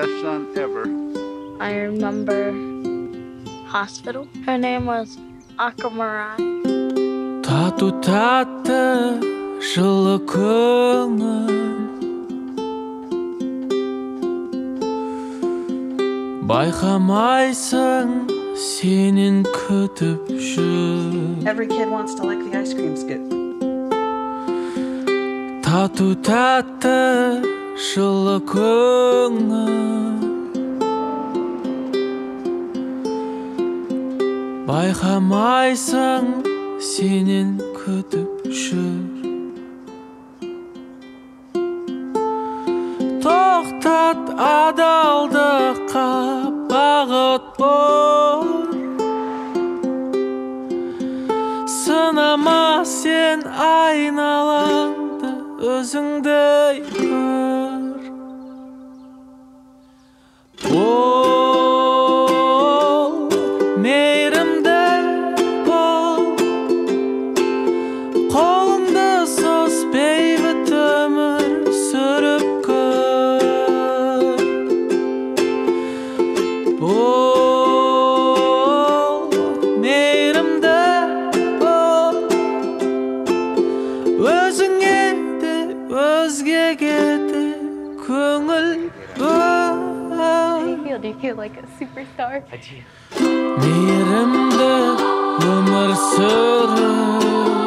best son ever. I remember hospital. Her name was Akamarai. Тату татты жылы көңіл байқамайсың сенен күтіп жүр. Every kid wants to lick the ice cream scoop. Тату татты жылы көңіл байқамайсың сенен күтіп жүр. Тоқтат адалдыққа бағыт бол, сынама сен айналаңды өзіңдей көр. Бол, мейірімді бол, қолыңды сос бейбіт өмір сүріп көр. Бол, мейірімді бол, өзіңе де өзгеге де көңіл бөл. Do you feel like a superstar? Мейірімді өмір сүріп,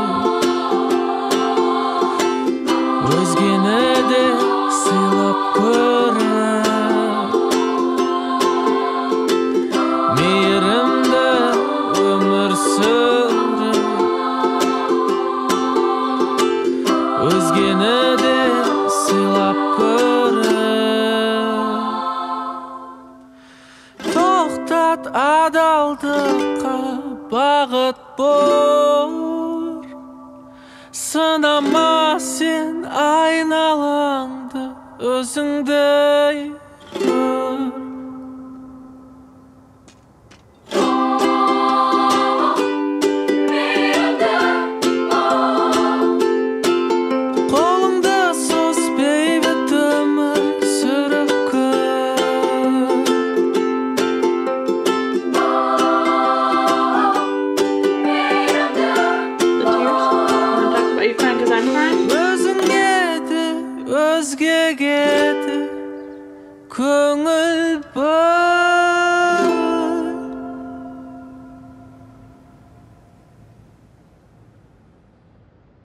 өзгені де сыйлап көріп. Мейірімді өмір сүріп, өзгені де сыйлап көріп. Тоқтат адалдыққа бағыт бол, сынама сен айналаңды өзіңдей